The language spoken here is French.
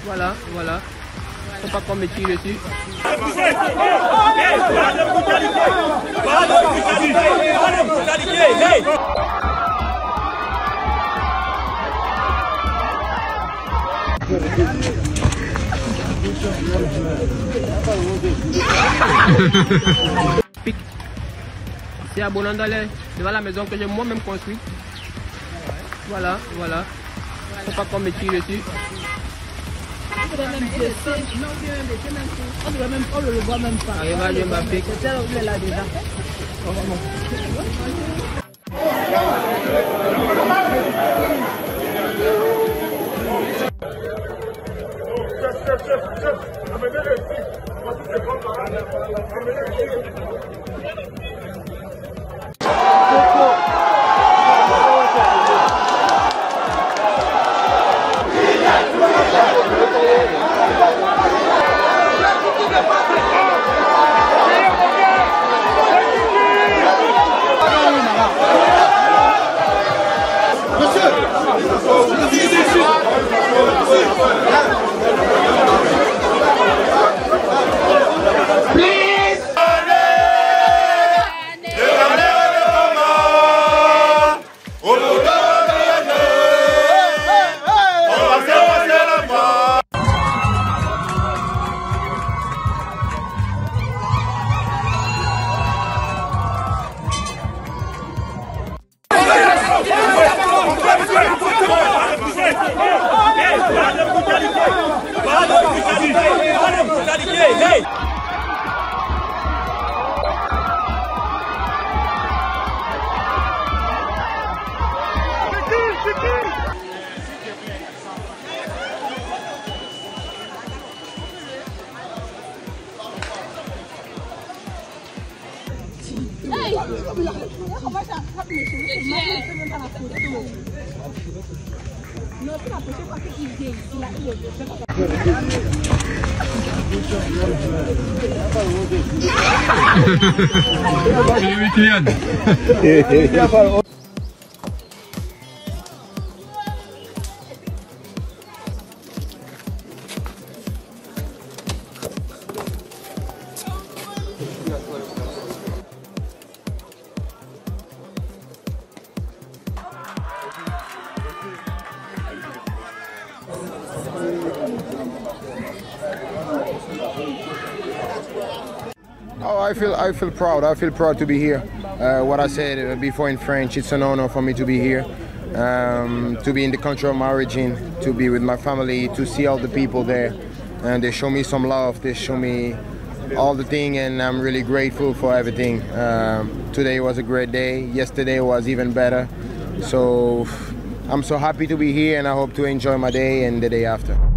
Voilà, voilà. Faut pas qu'on me tire dessus. C'est à Bonandale, devant la maison que j'ai moi-même construite. Voilà, voilà. Faut pas qu'on me tire dessus. On ne le voit même pas. Arrive à Mbappé. C'est là où il est là déjà. Oh, I feel proud. I feel proud to be here. What I said before in French, it's an honor for me to be here, to be in the country of my origin, to be with my family, to see all the people there, and they show me some love. They show me all the things, and I'm really grateful for everything. Today was a great day. Yesterday was even better. So I'm so happy to be here, and I hope to enjoy my day and the day after.